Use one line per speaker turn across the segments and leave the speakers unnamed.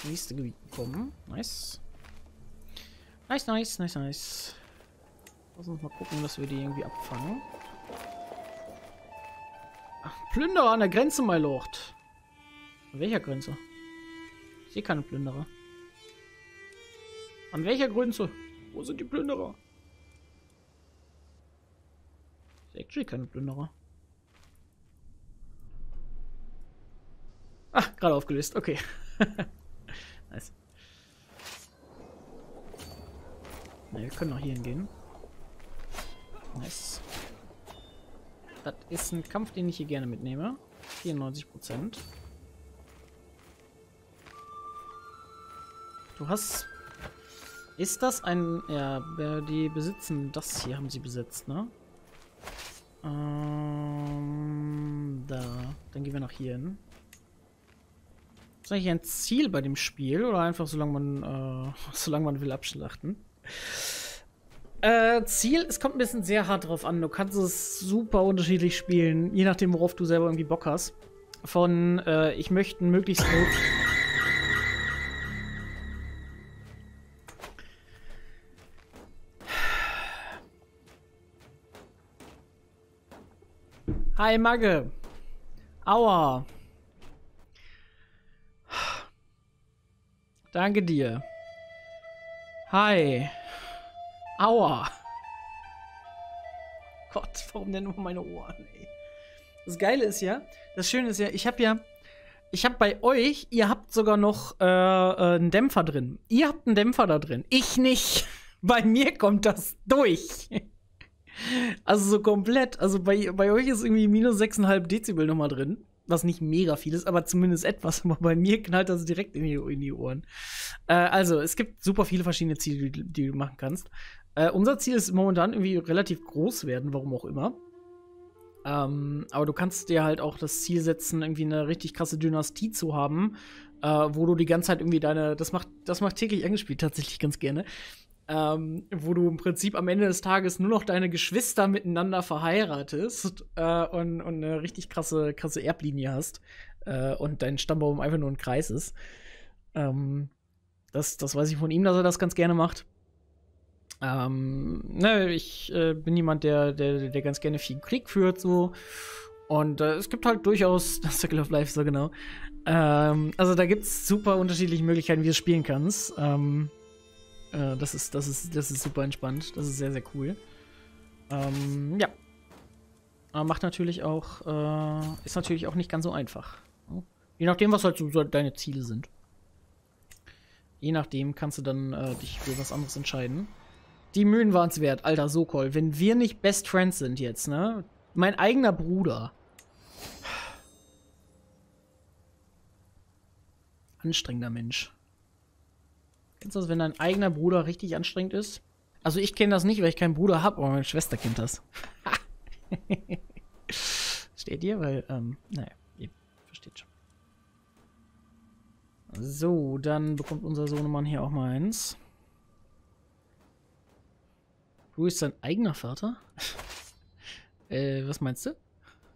nächste Gebiet bekommen. Nice. Nice, nice, nice, nice. Lass uns mal gucken, dass wir die irgendwie abfangen. Ach, Plünderer an der Grenze, my Lord. An welcher Grenze? Ich sehe keine Plünderer. An welcher Grenze? Wo sind die Plünderer? Ich sehe actually keine Plünderer. Ah, gerade aufgelöst. Okay. Nice. Na, wir können noch hier hingehen. Nice. Das ist ein Kampf, den ich hier gerne mitnehme. 94%. Du hast... Ist das ein... Ja, die besitzen das hier, haben sie besetzt, ne? Da. Dann gehen wir nach hier hin. Ist eigentlich ein Ziel bei dem Spiel oder einfach solange man will abschlachten? Ziel, es kommt ein bisschen sehr hart drauf an. Du kannst es super unterschiedlich spielen, je nachdem, worauf du selber irgendwie Bock hast. Von, ich möchte möglichst gut. Hi, Magge. Aua. Danke dir. Hi. Aua. Gott, warum denn nur meine Ohren, ey? Das Geile ist ja, das Schöne ist ja, ich habe bei euch, ihr habt sogar noch einen Dämpfer drin. Ihr habt einen Dämpfer da drin. Ich nicht. Bei mir kommt das durch. Also so komplett. Also bei euch ist irgendwie minus 6,5 Dezibel nochmal drin. Was nicht mega viel ist, aber zumindest etwas. Aber bei mir knallt das direkt in die Ohren. Also, es gibt super viele verschiedene Ziele, die du machen kannst. Unser Ziel ist momentan irgendwie relativ groß werden, warum auch immer. Aber du kannst dir halt auch das Ziel setzen, irgendwie eine richtig krasse Dynastie zu haben, wo du die ganze Zeit irgendwie das macht täglich angespielt tatsächlich ganz gerne. Wo du im Prinzip am Ende des Tages nur noch deine Geschwister miteinander verheiratest und eine richtig krasse Erblinie hast und dein Stammbaum einfach nur ein Kreis ist. Das weiß ich von ihm, dass er das ganz gerne macht. Ich bin jemand, der ganz gerne viel Krieg führt, so. Und es gibt halt durchaus das Circle of Life, so genau. Also da gibt's super unterschiedliche Möglichkeiten, wie du spielen kannst. Das ist super entspannt. Das ist sehr, sehr cool. Ja. Aber macht natürlich auch, ist natürlich auch nicht ganz so einfach. Je nachdem, was halt so deine Ziele sind. Je nachdem kannst du dann dich für was anderes entscheiden. Die Mühen waren es wert, alter Sokol. Wenn wir nicht Best Friends sind jetzt, ne? Mein eigener Bruder. Anstrengender Mensch. Kennst du das, wenn dein eigener Bruder richtig anstrengend ist? Also ich kenne das nicht, weil ich keinen Bruder habe, aber meine Schwester kennt das. Steht ihr? Weil, naja, ihr versteht schon. So, dann bekommt unser Sohnemann hier auch mal eins. Du bist dein eigener Vater? Was meinst du?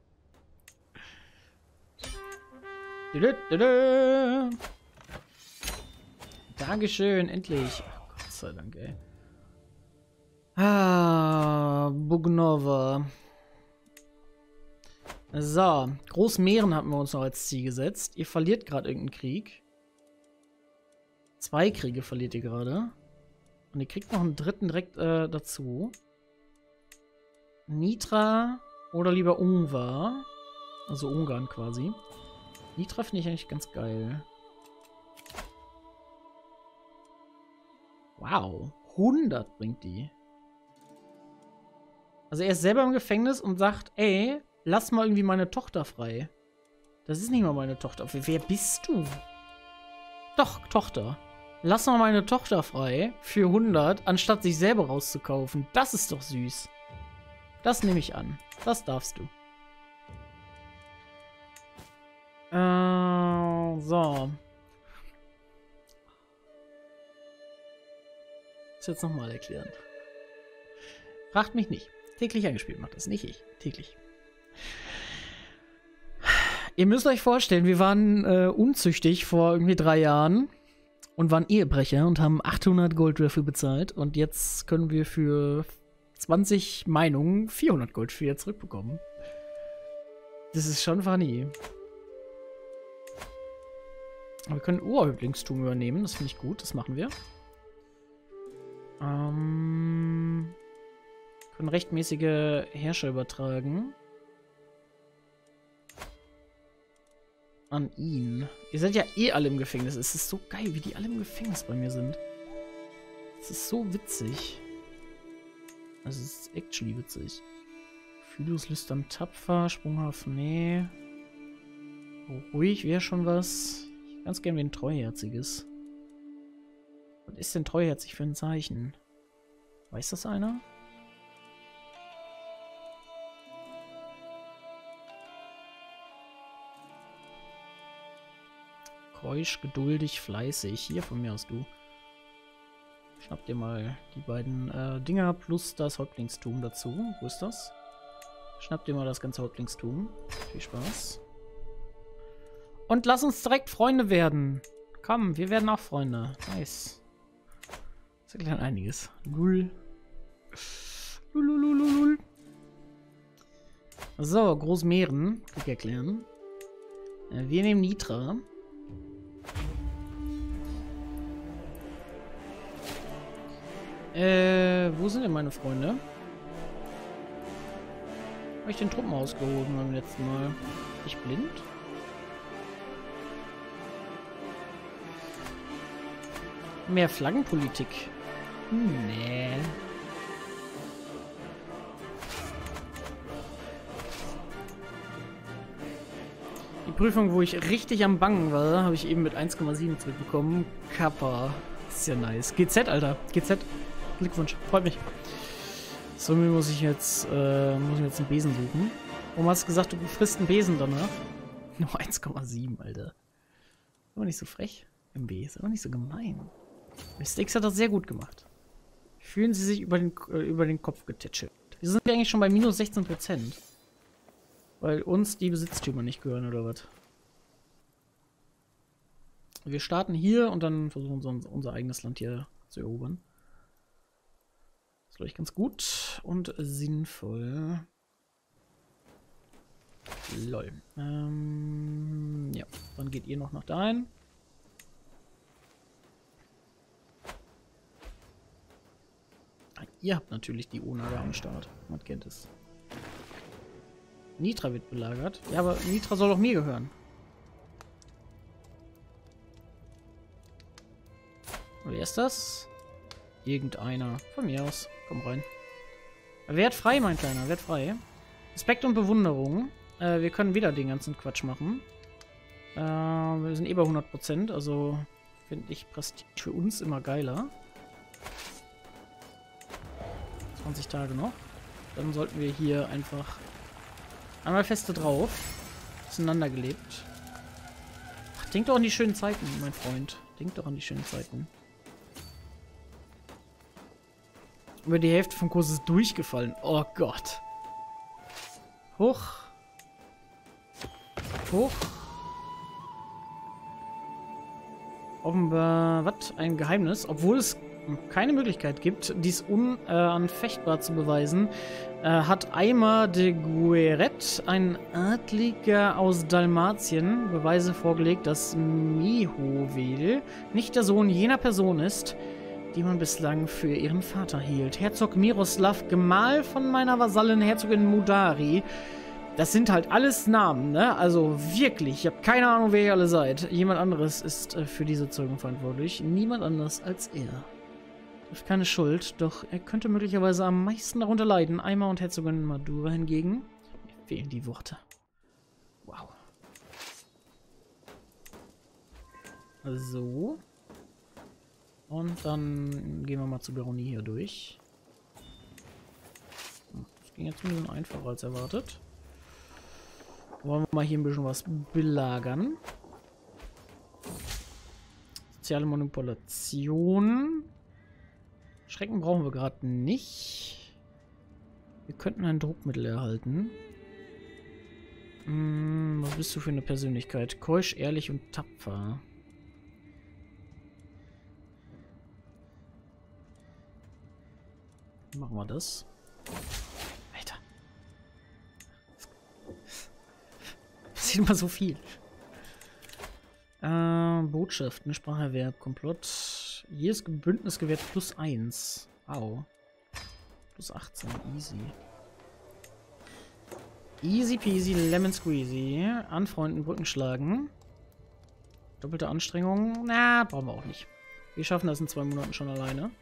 Dankeschön, endlich. Oh, Gott sei Dank, ey. Bugnova. So, Großmeeren hatten wir uns noch als Ziel gesetzt. Ihr verliert gerade irgendeinen Krieg. 2 Kriege verliert ihr gerade. Und ihr kriegt noch einen dritten direkt dazu. Nitra oder lieber Ungvar. Also Ungarn quasi. Nitra finde ich eigentlich ganz geil. Wow, 100 bringt die. Also er ist selber im Gefängnis und sagt, ey, lass mal irgendwie meine Tochter frei. Das ist nicht mal meine Tochter. Wer bist du? Doch, Tochter. Lass mal meine Tochter frei für 100, anstatt sich selber rauszukaufen. Das ist doch süß. Das nehme ich an. Das darfst du. So. Das jetzt nochmal erklären. Fragt mich nicht. Täglich angespielt macht das, nicht ich. Täglich. Ihr müsst euch vorstellen, wir waren unzüchtig vor irgendwie 3 Jahren. und waren Ehebrecher und haben 800 Gold dafür bezahlt. Und jetzt können wir für 20 Meinungen 400 Gold wieder zurückbekommen. Das ist schon funny. Wir können Oberhäuptlingstum übernehmen, das finde ich gut, das machen wir. Können rechtmäßige Herrscher übertragen. An ihn. Ihr seid ja eh alle im Gefängnis. Es ist so geil, wie die alle im Gefängnis bei mir sind. Es ist so witzig. Also es ist actually witzig. Phylus lüstern tapfer, sprunghaft, nee. Ruhig wäre schon was. Ich ganz gerne wen Treuherziges. Was ist denn treuherzig für ein Zeichen? Weiß das einer? Keusch, geduldig, fleißig. Hier von mir aus, du. Schnapp dir mal die beiden Dinger plus das Häuptlingstum dazu. Wo ist das? Schnapp dir mal das ganze Häuptlingstum. Viel Spaß. Und lass uns direkt Freunde werden. Komm, wir werden auch Freunde. Nice. Das erklärt einiges. Lul. Lulululul. So, Großmeeren. Krieg erklären. Wir nehmen Nitra. Wo sind denn meine Freunde? Habe ich den Truppen ausgehoben beim letzten Mal? Bin ich blind? Mehr Flaggenpolitik. Nee. Die Prüfung, wo ich richtig am Bangen war, habe ich eben mit 1,7 zurückbekommen. Kappa. Ist ja nice. GZ, Alter. GZ. Glückwunsch. Freut mich. So, mir muss ich jetzt einen Besen suchen. Warum hast du gesagt, du frisst einen Besen danach? Nur 1,7, Alter. Ist aber nicht so frech. MB. Ist aber nicht so gemein. Mistakes hat das sehr gut gemacht. Fühlen sie sich über den Kopf getätschelt. Wir sind eigentlich schon bei minus 16%. Weil uns die Besitztümer nicht gehören, oder was? Wir starten hier und dann versuchen wir unser eigenes Land hier zu erobern. Das ist, glaube ich, ganz gut und sinnvoll. Lol. Ja, dann geht ihr noch nach dahin. Ihr habt natürlich die Onaga am Start. Man kennt es. Nitra wird belagert. Ja, aber Nitra soll doch mir gehören. Wer ist das? Irgendeiner. Von mir aus. Komm rein. Werd frei, mein Kleiner. Werd frei. Respekt und Bewunderung. Wir können wieder den ganzen Quatsch machen. Wir sind eh bei 100%. Also finde ich Prestige für uns immer geiler. 20 Tage noch. Dann sollten wir hier einfach einmal feste drauf. Auseinander gelebt. Ach, denk doch an die schönen Zeiten, mein Freund. Denk doch an die schönen Zeiten. Über die Hälfte vom Kurs ist durchgefallen. Oh Gott. Hoch. Hoch. Offenbar, was? Ein Geheimnis. Obwohl es keine Möglichkeit gibt, dies unanfechtbar zu beweisen, hat Aymar de Gueret, ein Adliger aus Dalmatien, Beweise vorgelegt, dass Mihovel nicht der Sohn jener Person ist, die man bislang für ihren Vater hielt. Herzog Miroslav, Gemahl von meiner Vasallin Herzogin Mudari. Das sind halt alles Namen, ne? Also wirklich, ich habe keine Ahnung, wer ihr alle seid. Jemand anderes ist für diese Zeugung verantwortlich. Niemand anders als er. Trifft keine Schuld, doch er könnte möglicherweise am meisten darunter leiden. Aymar und Herzogin Madura hingegen. Mir fehlen die Worte. Wow. So. Und dann gehen wir mal zur Baronie hier durch. Das ging jetzt ein bisschen einfacher als erwartet. Wollen wir mal hier ein bisschen was belagern. Soziale Manipulation. Schrecken brauchen wir gerade nicht. Wir könnten ein Druckmittel erhalten. Was bist du für eine Persönlichkeit? Keusch, ehrlich und tapfer. machen wir das. Alter. Das sieht immer so viel. Botschaften, Spracherwerb, Komplott. Jedes Bündnis gewährt +1. Au. +18, easy. Easy peasy, lemon squeezy. Anfreunden, Brücken schlagen. Doppelte Anstrengung. Na, brauchen wir auch nicht. Wir schaffen das in 2 Monaten schon alleine.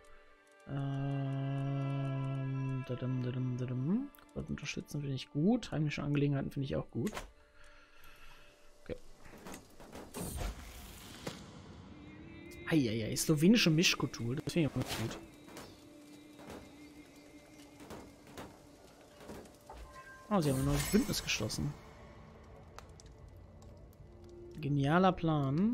Unterstützen finde ich gut. Heimische Angelegenheiten finde ich auch gut. Okay. Eieiei, slowenische Mischkultur. Das finde ich auch nicht gut. Oh, sie haben ein neues Bündnis geschlossen. Genialer Plan.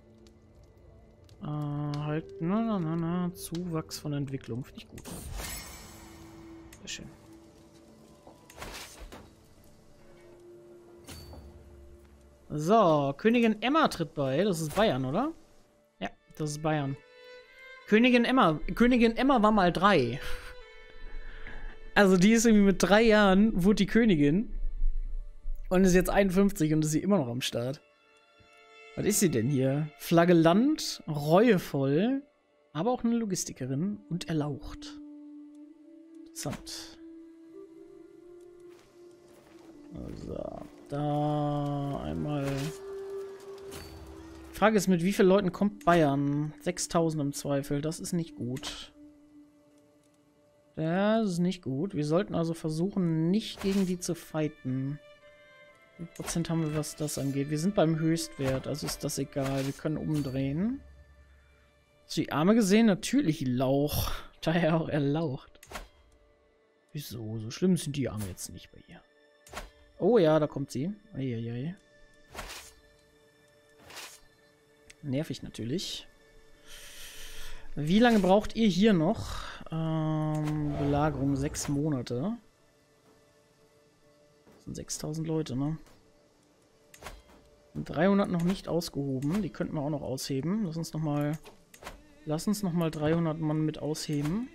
Halt, Zuwachs von Entwicklung. Finde ich gut. Sehr schön. So, Königin Emma tritt bei. Das ist Bayern, oder? Ja, das ist Bayern. Königin Emma war mal 3. Also die ist irgendwie mit 3 Jahren, wurde die Königin. Und ist jetzt 51 und ist sie immer noch am Start. Was ist sie denn hier? Flagellant, reuevoll, aber auch eine Logistikerin und erlaucht. Interessant. Also, da einmal. Die Frage ist, mit wie vielen Leuten kommt Bayern? 6000 im Zweifel, das ist nicht gut. Das ist nicht gut. Wir sollten also versuchen, nicht gegen die zu fighten. Wie viel Prozent haben wir, was das angeht? Wir sind beim Höchstwert, also ist das egal. Wir können umdrehen. Hast du die Arme gesehen? Natürlich Lauch. Daher auch erlaucht. Wieso? So schlimm sind die Arme jetzt nicht bei ihr. Oh ja, da kommt sie. Eieiei. Nervig natürlich. Wie lange braucht ihr hier noch? Belagerung 6 Monate. Das sind 6000 Leute, ne? Und 300 noch nicht ausgehoben. Die könnten wir auch noch ausheben. Lass uns noch mal 300 Mann mit ausheben.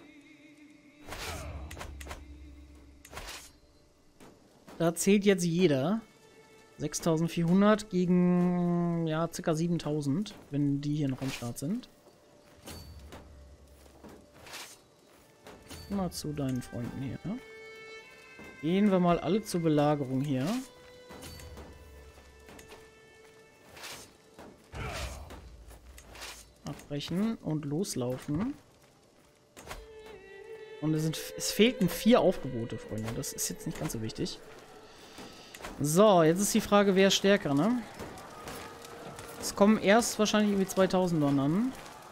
Da zählt jetzt jeder. 6400 gegen, ja, ca. 7000, wenn die hier noch am Start sind. Mal zu deinen Freunden hier. Ne? Gehen wir mal alle zur Belagerung hier. Abbrechen und loslaufen. Und es fehlten 4 Aufgebote, Freunde. Das ist jetzt nicht ganz so wichtig. So, jetzt ist die Frage, wer ist stärker, ne? Es kommen erst wahrscheinlich irgendwie 2000 an.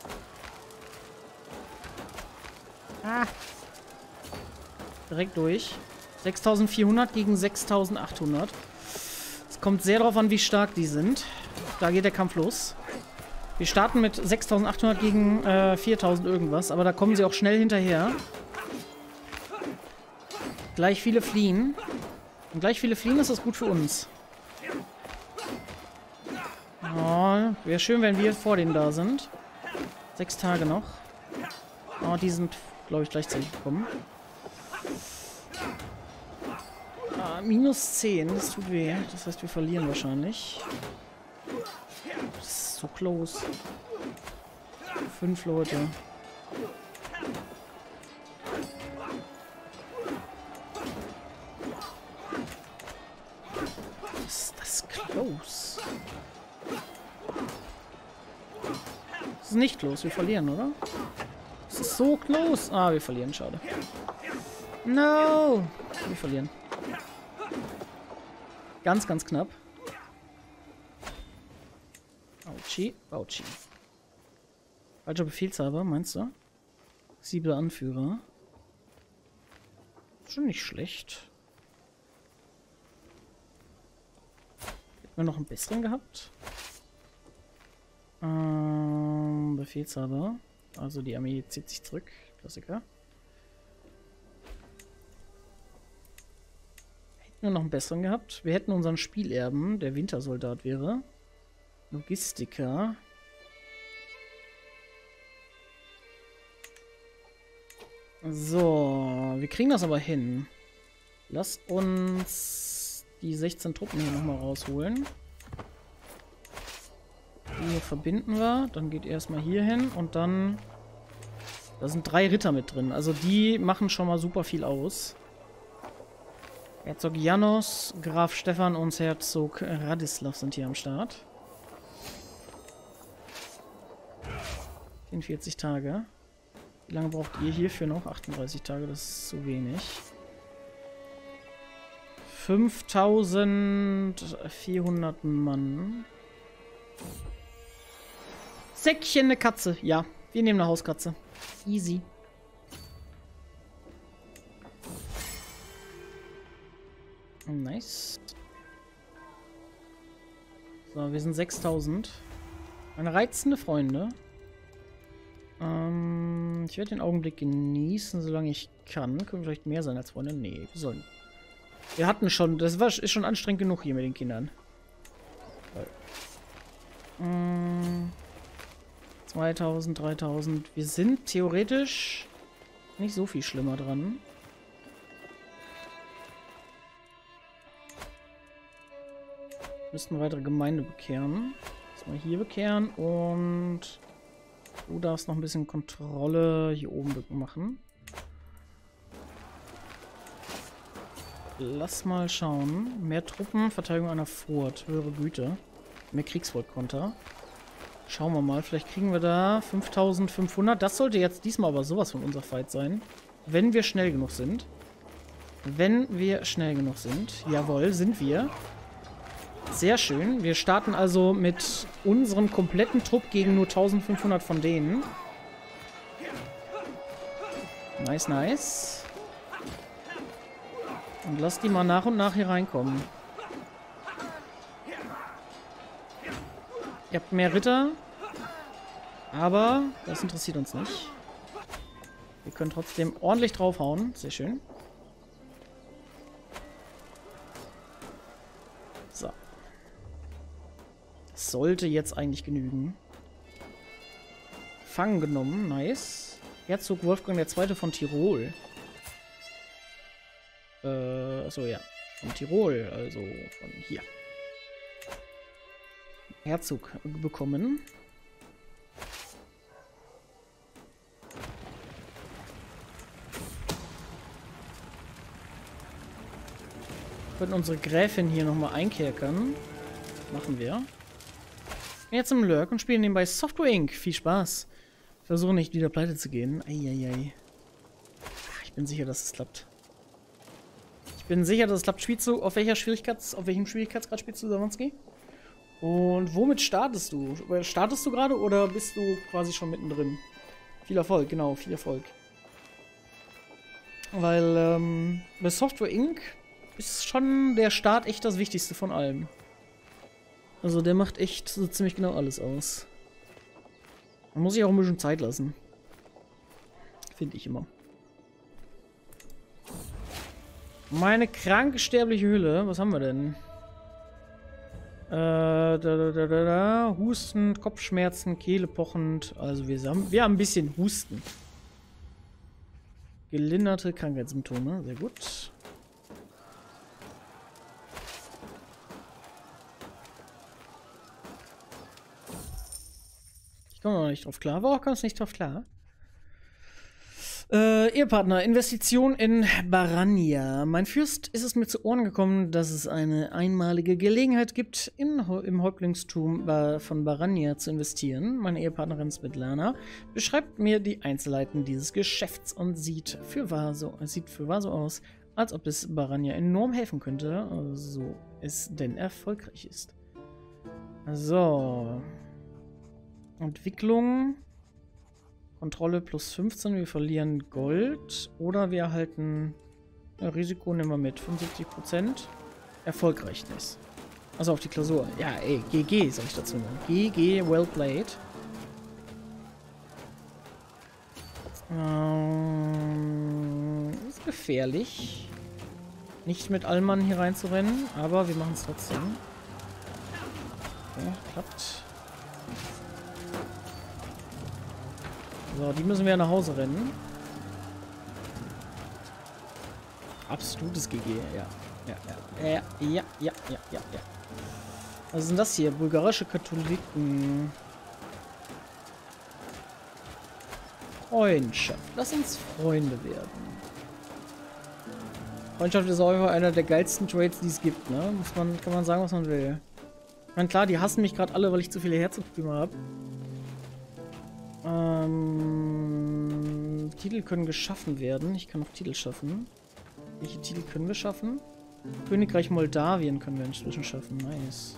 Ah. Direkt durch. 6400 gegen 6800. Es kommt sehr darauf an, wie stark die sind. Da geht der Kampf los. Wir starten mit 6800 gegen 4000 irgendwas, aber da kommen sie auch schnell hinterher. Gleich viele fliehen. Und gleich viele fliehen ist das gut für uns. Oh, wäre schön, wenn wir vor denen da sind. 6 Tage noch. Oh, die sind, glaube ich, gleichzeitig gekommen. Ah, -10, das tut weh. Das heißt, wir verlieren wahrscheinlich. Das ist so close. 5 Leute. Ist das close? Das ist nicht close, wir verlieren, oder? Das ist so close. Ah, wir verlieren, schade. No! Wir verlieren. Ganz, ganz knapp. Autschi, Autschi. Falscher Befehlshaber, meinst du? Siebter Anführer. Schon nicht schlecht. Hätten wir noch einen besseren gehabt? Befehlshaber. Also die Armee zieht sich zurück. Klassiker. Hätten wir noch einen besseren gehabt? Wir hätten unseren Spielerben, der Wintersoldat wäre. Logistiker. So, wir kriegen das aber hin. Lass uns die 16 Truppen hier nochmal rausholen. Die hier verbinden wir. Dann geht erstmal hier hin und dann... Da sind 3 Ritter mit drin. Also die machen schon mal super viel aus. Herzog Janos, Graf Stefan und Herzog Radislav sind hier am Start. 44 Tage. Wie lange braucht ihr hierfür noch? 38 Tage, das ist zu wenig. 5400 Mann. Säckchen, eine Katze. Ja, wir nehmen eine Hauskatze. Easy. Nice. So, wir sind 6000. Meine reizende Freunde. Ich werde den Augenblick genießen, solange ich kann. Können wir vielleicht mehr sein als Freunde? Nee, wir sollen. Wir hatten schon, ist schon anstrengend genug hier mit den Kindern. 2000, 3000. Wir sind theoretisch nicht so viel schlimmer dran. Müssten weitere Gemeinde bekehren. Erstmal hier bekehren und du darfst noch ein bisschen Kontrolle hier oben machen. Lass mal schauen. Mehr Truppen, Verteidigung einer Furt, höhere Güte. Mehr Kriegsvolkkonter. Schauen wir mal, vielleicht kriegen wir da 5500. Das sollte jetzt diesmal aber sowas von unser Fight sein. Wenn wir schnell genug sind. Wenn wir schnell genug sind. Jawohl, sind wir. Sehr schön. Wir starten also mit unserem kompletten Trupp gegen nur 1500 von denen. Nice, nice. Und lass die mal nach und nach hier reinkommen. Ihr habt mehr Ritter. Aber das interessiert uns nicht. Wir können trotzdem ordentlich draufhauen. Sehr schön. So. Das sollte jetzt eigentlich genügen. Fangen genommen. Nice. Herzog Wolfgang II. Von Tirol. Achso, ja. Von Tirol, also von hier. Herzog bekommen. Wir können unsere Gräfin hier nochmal einkerkern. Machen wir. Jetzt im Lurk und spielen nebenbei Software Inc. Viel Spaß. Versuche nicht wieder pleite zu gehen. Eieiei. Ich bin sicher, dass es klappt. Ich bin sicher, dass es klappt. Spielst du auf welchem Schwierigkeitsgrad spielst du Sawanski? Und womit startest du? Startest du gerade oder bist du quasi schon mittendrin? Viel Erfolg, genau, viel Erfolg. Weil bei Software Inc. ist schon der Start echt das Wichtigste von allem. Also der macht echt so ziemlich genau alles aus. Man muss sich auch ein bisschen Zeit lassen. Finde ich immer. Meine krank sterbliche Hülle. Was haben wir denn? Husten, Kopfschmerzen, Kehle pochend. Also wir haben ein bisschen Husten. Gelinderte Krankheitssymptome. Sehr gut. Ich komme noch nicht drauf klar. Warum kommst du nicht drauf klar? Ehepartner, Investition in Baranya. Mein Fürst ist es mir zu Ohren gekommen, dass es eine einmalige Gelegenheit gibt, im Häuptlingstum von Baranya zu investieren. Meine Ehepartnerin Svetlana beschreibt mir die Einzelheiten dieses Geschäfts und sieht für wahr so aus, als ob es Baranya enorm helfen könnte, so es denn erfolgreich ist. So. Entwicklung. Kontrolle plus 15, wir verlieren Gold. Oder wir erhalten Risiko, nehmen wir mit 75%. Erfolgreichness. Also auf die Klausur. Ja, ey, GG soll ich dazu nennen. GG, well played. Ist gefährlich. Nicht mit Allmann hier reinzurennen, aber wir machen es trotzdem. Okay, klappt. So, die müssen wir nach Hause rennen. Absolutes GG, ja. Ja. Was ist denn das hier? Bulgarische Katholiken. Freundschaft. Lass uns Freunde werden. Freundschaft ist auch einer der geilsten Trades, die es gibt, ne? Kann man sagen, was man will. Ich meine, klar, die hassen mich gerade alle, weil ich zu viele Herzogtümer habe. Titel können geschaffen werden. Ich kann noch Titel schaffen. Welche Titel können wir schaffen? Königreich Moldawien können wir inzwischen schaffen. Nice.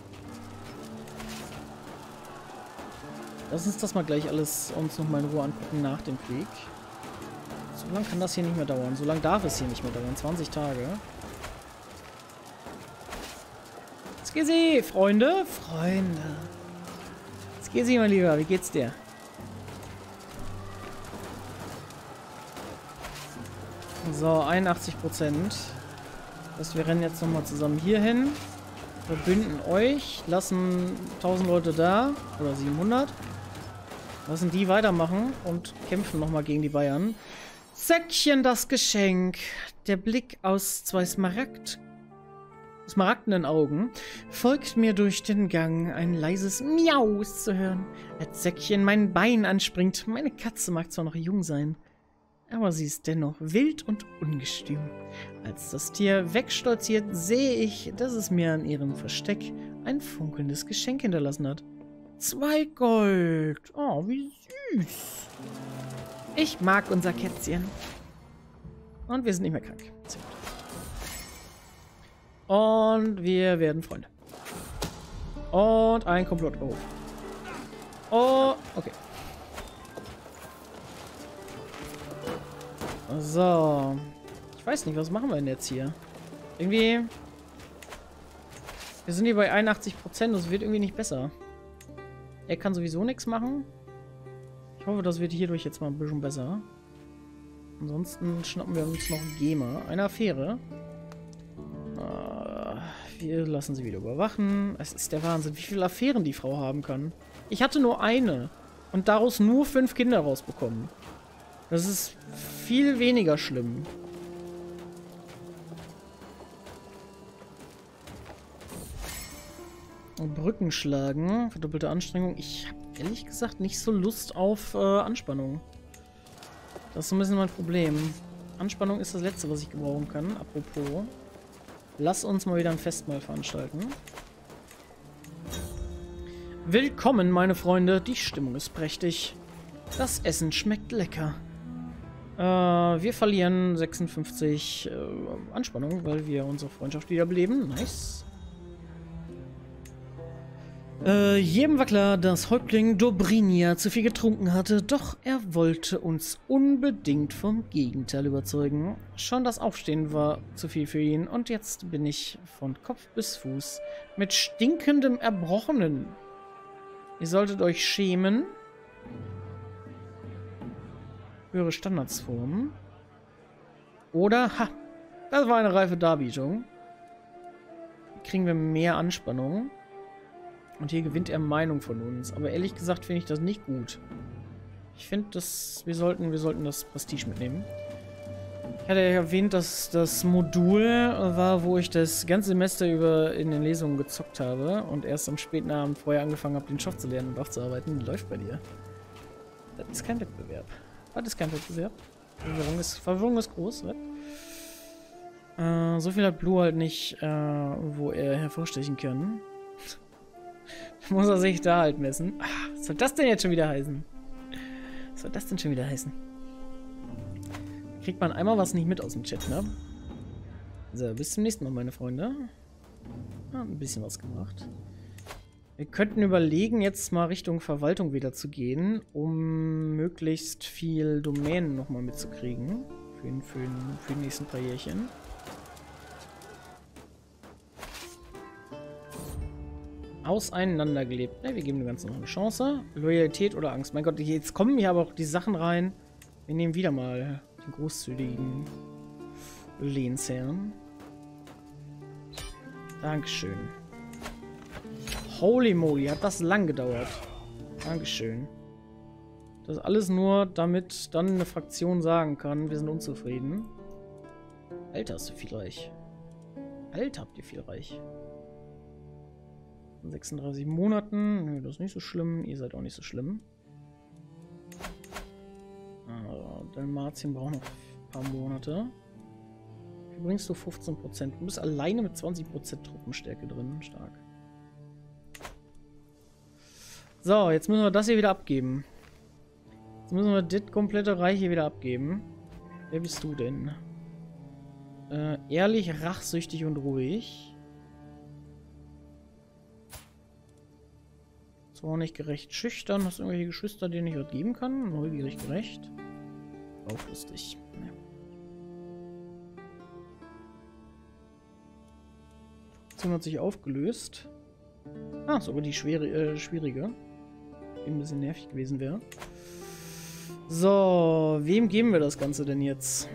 Lass uns das mal gleich alles uns noch mal in Ruhe angucken nach dem Krieg. So lange kann das hier nicht mehr dauern. So lange darf es hier nicht mehr dauern. 20 Tage. Skizzy, Freunde. Skizzy, mein Lieber, wie geht's dir? So, 81%. Wir rennen jetzt nochmal zusammen hier hin. Verbünden euch. Lassen 1000 Leute da. Oder 700. Lassen die weitermachen und kämpfen nochmal gegen die Bayern. Säckchen, das Geschenk. Der Blick aus zwei smaragdenen Augen folgt mir durch den Gang. Ein leises Miau ist zu hören. Als Säckchen mein Bein anspringt. Meine Katze mag zwar noch jung sein, aber sie ist dennoch wild und ungestüm. Als das Tier wegstolziert, sehe ich, dass es mir an ihrem Versteck ein funkelndes Geschenk hinterlassen hat. 2 Gold. Oh, wie süß. Ich mag unser Kätzchen. Und wir sind nicht mehr krank. Sehr gut. Und wir werden Freunde. Und ein Komplott. Oh, okay. So. Ich weiß nicht, was machen wir denn jetzt hier? Irgendwie... Wir sind hier bei 81%. Das wird irgendwie nicht besser. Er kann sowieso nichts machen. Ich hoffe, das wird hierdurch jetzt mal ein bisschen besser. Ansonsten schnappen wir uns noch Gema. Eine Affäre. Wir lassen sie wieder überwachen. Es ist der Wahnsinn, wie viele Affären die Frau haben kann. Ich hatte nur eine. Und daraus nur 5 Kinder rausbekommen. Das ist viel weniger schlimm. Brücken schlagen. Verdoppelte Anstrengung. Ich habe ehrlich gesagt nicht so Lust auf Anspannung. Das ist so ein bisschen mein Problem. Anspannung ist das Letzte, was ich gebrauchen kann. Apropos. Lass uns mal wieder ein Festmahl veranstalten. Willkommen, meine Freunde. Die Stimmung ist prächtig. Das Essen schmeckt lecker. Wir verlieren 56 Anspannung, weil wir unsere Freundschaft wiederbeleben. Nice. Jedem war klar, dass Häuptling Dobrinia zu viel getrunken hatte, doch er wollte uns unbedingt vom Gegenteil überzeugen. Schon das Aufstehen war zu viel für ihn und jetzt bin ich von Kopf bis Fuß mit stinkendem Erbrochenen. Ihr solltet euch schämen. Höhere Standards formen. Oder, das war eine reife Darbietung. Kriegen wir mehr Anspannung. Und hier gewinnt er Meinung von uns. Aber ehrlich gesagt finde ich das nicht gut. Ich finde, wir sollten das Prestige mitnehmen. Ich hatte ja erwähnt, dass das Modul war, wo ich das ganze Semester über in den Lesungen gezockt habe. Und erst am späten Abend vorher angefangen habe, den Stoff zu lernen und aufzuarbeiten. Läuft bei dir. Das ist kein Wettbewerb. Das ist kein Wettbewerb. Verwirrung ist groß. So viel hat Blue halt nicht, wo er hervorstechen kann. Muss er sich da halt messen. Was soll das denn jetzt schon wieder heißen? Was soll das denn schon wieder heißen? Kriegt man einmal was nicht mit aus dem Chat, ne? So, bis zum nächsten Mal, meine Freunde. Ein bisschen was gemacht. Wir könnten überlegen, jetzt mal Richtung Verwaltung wieder zu gehen, um möglichst viel Domänen nochmal mitzukriegen. Für die nächsten paar Jährchen. Auseinandergelebt. Ne, wir geben dem Ganzen noch eine Chance. Loyalität oder Angst. Mein Gott, jetzt kommen hier aber auch die Sachen rein. Wir nehmen wieder mal den großzügigen Lehnsherrn. Dankeschön. Holy moly, hat das lang gedauert. Dankeschön. Das alles nur, damit dann eine Fraktion sagen kann, wir sind unzufrieden. Alter, hast du viel Reich. Alter, habt ihr viel Reich. In 36 Monaten. Nö, das ist nicht so schlimm. Ihr seid auch nicht so schlimm. Dalmatien braucht noch ein paar Monate. Wie bringst du 15%? Du bist alleine mit 20% Truppenstärke drin. Stark. So, jetzt müssen wir das hier wieder abgeben. Jetzt müssen wir das komplette Reich hier wieder abgeben. Wer bist du denn? Ehrlich, rachsüchtig und ruhig. Zornig, gerecht, schüchtern. Hast du irgendwelche Geschwister, denen ich was geben kann? Neugierig, gerecht. Auflustig. Ja. Die hat sich aufgelöst. Ah, ist aber die schwierige. Die ein bisschen nervig gewesen wäre. So, wem geben wir das Ganze denn jetzt?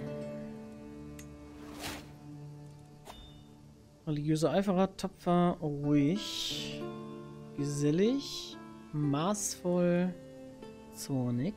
Religiöser Eiferer, tapfer, ruhig, gesellig, maßvoll, zornig.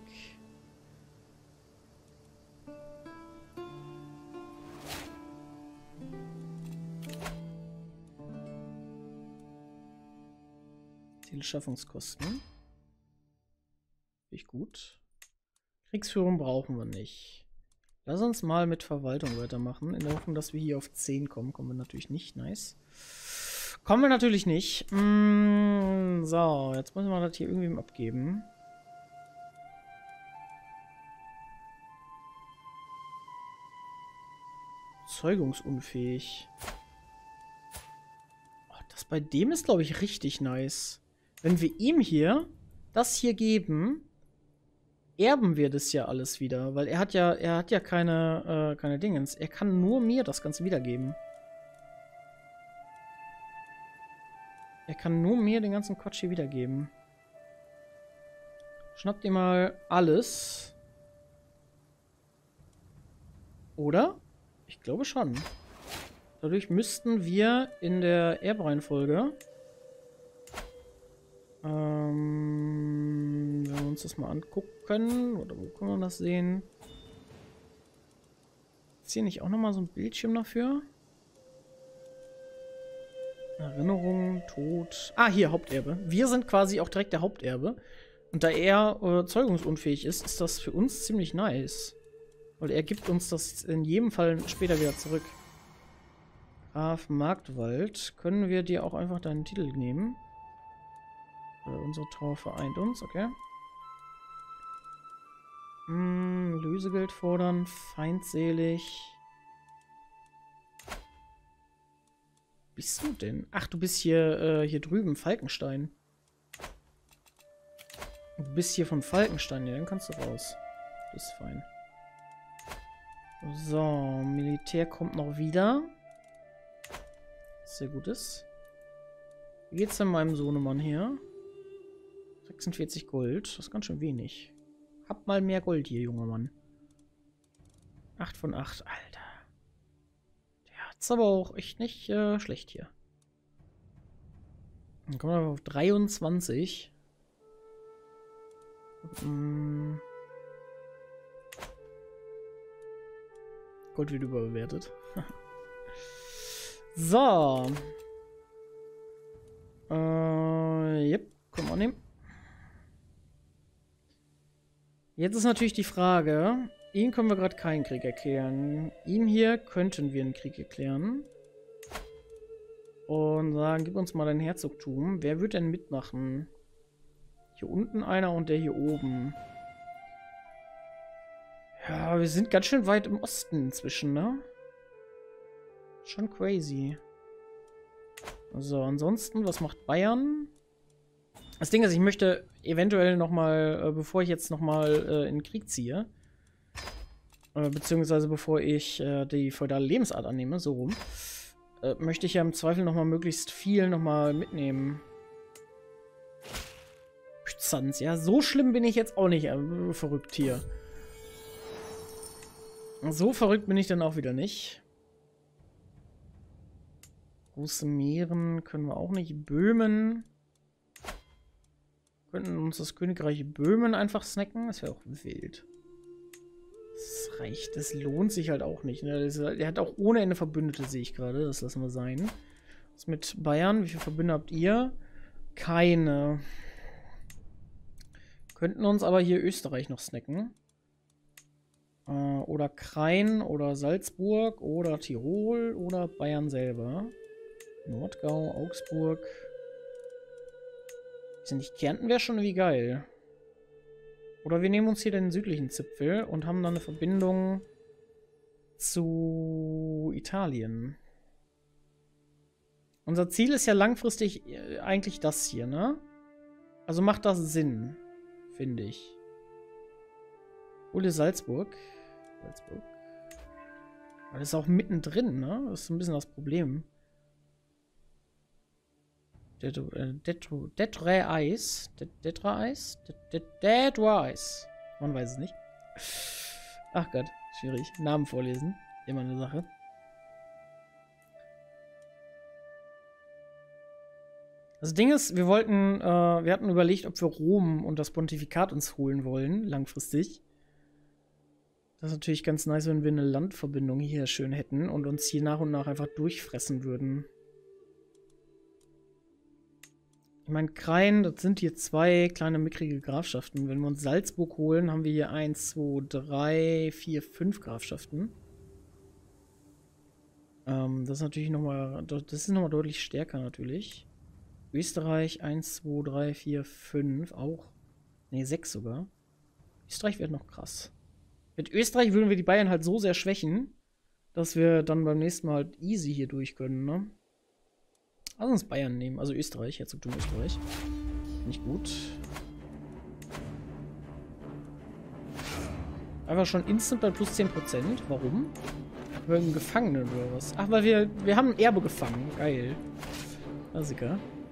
Zielschaffungskosten. Finde ich gut. Kriegsführung brauchen wir nicht. Lass uns mal mit Verwaltung weitermachen. In der Hoffnung, dass wir hier auf 10 kommen. Kommen wir natürlich nicht. Nice. Kommen wir natürlich nicht. So, jetzt müssen wir das hier irgendwem abgeben. Zeugungsunfähig. Oh, das bei dem ist, glaube ich, richtig nice. Wenn wir ihm hier das hier geben, erben wir das ja alles wieder, weil er hat ja keine Dingens. Er kann nur mir das Ganze wiedergeben. Er kann nur mir den ganzen Quatsch hier wiedergeben. Schnappt ihr mal alles. Oder? Ich glaube schon. Dadurch müssten wir in der Erbreihenfolge wenn wir uns das mal angucken, oder wo können wir das sehen? Ist hier nicht auch nochmal so ein Bildschirm dafür? Erinnerung, Tod. Ah, hier, Haupterbe. Wir sind quasi auch direkt der Haupterbe. Und da er zeugungsunfähig ist, ist das für uns ziemlich nice. Weil er gibt uns das in jedem Fall später wieder zurück. Graf Marktwald. Können wir dir auch einfach deinen Titel nehmen? Unsere Trauer vereint uns, okay. Lösegeld fordern, feindselig. Bist du denn? Ach, du bist hier drüben, Falkenstein. Du bist hier von Falkenstein, ja, dann kannst du raus. Das ist fein. So, Militär kommt noch wieder. Sehr gut ist. Wie geht's denn meinem Sohnemann hier? 46 Gold, das ist ganz schön wenig. Hab mal mehr Gold hier, junger Mann. 8 von 8, Alter. Der hat's aber auch echt nicht schlecht hier. Dann kommen wir auf 23. Gold wird überbewertet. So. Yep, können wir nehmen. Jetzt ist natürlich die Frage, ihn können wir gerade keinen Krieg erklären. Ihm hier könnten wir einen Krieg erklären. Und sagen, gib uns mal dein Herzogtum. Wer wird denn mitmachen? Hier unten einer und der hier oben. Ja, wir sind ganz schön weit im Osten inzwischen, ne? Schon crazy. So, ansonsten, was macht Bayern? Das Ding ist, ich möchte eventuell nochmal, bevor ich jetzt nochmal in den Krieg ziehe, beziehungsweise bevor ich die feudale Lebensart annehme, so rum, möchte ich ja im Zweifel nochmal möglichst viel nochmal mitnehmen. Byzanz, ja, so schlimm bin ich jetzt auch nicht verrückt hier. So verrückt bin ich dann auch wieder nicht. Große Meeren können wir auch nicht. Böhmen. Könnten uns das Königreich Böhmen einfach snacken. Das wäre auch wild. Das reicht. Das lohnt sich halt auch nicht. Ne? Der hat auch ohne Ende Verbündete, sehe ich gerade. Das lassen wir sein. Was mit Bayern? Wie viele Verbündete habt ihr? Keine. Könnten uns aber hier Österreich noch snacken. Oder Krain oder Salzburg oder Tirol oder Bayern selber. Nordgau, Augsburg. Ist ja nicht Kärnten, wäre schon irgendwie geil. Oder wir nehmen uns hier den südlichen Zipfel und haben dann eine Verbindung zu Italien. Unser Ziel ist ja langfristig eigentlich das hier, ne? Also macht das Sinn, finde ich. Hole Salzburg. Salzburg. Aber das ist auch mittendrin, ne? Das ist ein bisschen das Problem. Detra Eis. Detra Eis? Detra Eis. Man weiß es nicht. Ach Gott, schwierig. Namen vorlesen. Immer eine Sache. Das Ding ist, wir hatten überlegt, ob wir Rom und das Pontifikat uns holen wollen, langfristig. Das ist natürlich ganz nice, wenn wir eine Landverbindung hier schön hätten und uns hier nach und nach einfach durchfressen würden. Ich meine, Krain, das sind hier 2 kleine mickrige Grafschaften. Wenn wir uns Salzburg holen, haben wir hier 1, 2, 3, 4, 5 Grafschaften. Das ist natürlich nochmal, deutlich stärker natürlich. Österreich 1, 2, 3, 4, 5 auch. Ne, 6 sogar. Österreich wird noch krass. Mit Österreich würden wir die Bayern halt so sehr schwächen, dass wir dann beim nächsten Mal halt easy hier durch können, ne? Lass uns Bayern nehmen, also Österreich, Herzogtum Österreich. Nicht gut. Einfach schon instant bei plus 10%. Warum? Wir haben einen Gefangenen oder was? Ach, weil wir haben ein Erbe gefangen. Geil. Klassiker.